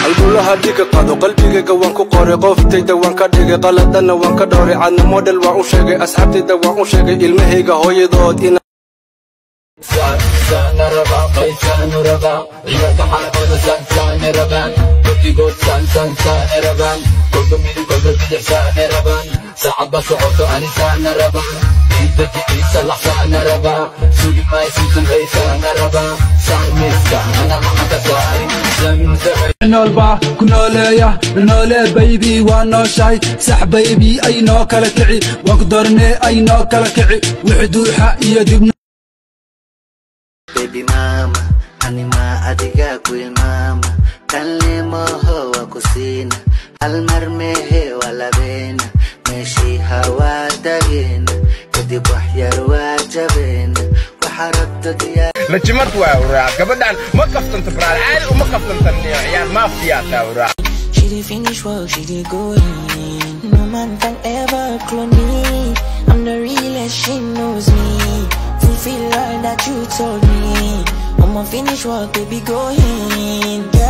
halbulaha dhiga qado qalbigayga waan ku qoray qoftayda waan ka dhigay qaladana waan ka dhowray cadna model waan u sheegay asxaabtayda waan u sheegay ilmahayga hooyadood in سان ربا قيسان ربا عيادة حلقة سان ربان كنتي قول سان ربان كل ميلي كل بدع سان ربان ساعد بصعوته أنا سان ربان إيدتي إيسا سان ربا سوري ما يسوسن غي سان ربا سان ميسكا أنا محمد ساعي سان ساعي نولبا كنوليا نولي بيبي وانو شاي سح بيبي أي نو كلا كعي وقدرني أي نو كلا كعي وحدوحة يدبنا Baby mama, anima adiga kuil mama. Kanle moho wa kusina, almar mehe wala bena. Meshi hawa dagina, kadi bahyar wa jabena. Waharabta diya. نجمت وراء قبلنا ما كفتن تبرع عالي وما كفتن تنيا عيال ما فيها وراء. She did finish work, she did go in. No man can ever clone me. I'm the realest, she knows me. Fulfill all that you told me. I'ma finish work, baby, go in.